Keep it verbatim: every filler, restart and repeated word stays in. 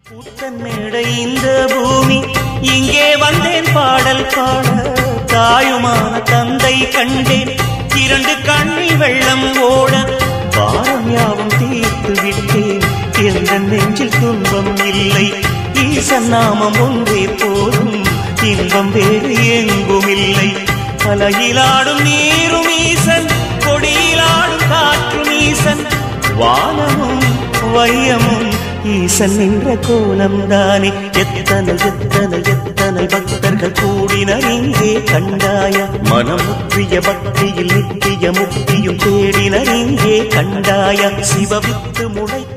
கூத்தன்மேடை இந்த பூமி இங்கே வந்தேன் பாடல் பாட தாயுமான தந்தை கண்டேன் இரண்டு கண்ணில் வெள்ளம் ஓட பாரம் யாவும் தீர்த்து விட்டேன் எந்த நெஞ்சில் துன்பம் இல்லை ஈசன் நாமம் ஒன்றே போதும் இன்பம் வேறு எங்கும் இல்லை அலையிலாடும் நீரும் ஈசன் கொடியிலாடும் காற்றும் ஈசன் வானமும் வையமும் ஈசன் நின்ற கோலம் தானே எத்தனை எத்தனை எத்தனை பக்தர்கள் கூடினர் இங்கே கண்டாய மனமுற்றிய பக்தியில் நித்திய முக்தியும் தேடினர் இங்கே கண்டாய சிவவித்து முளை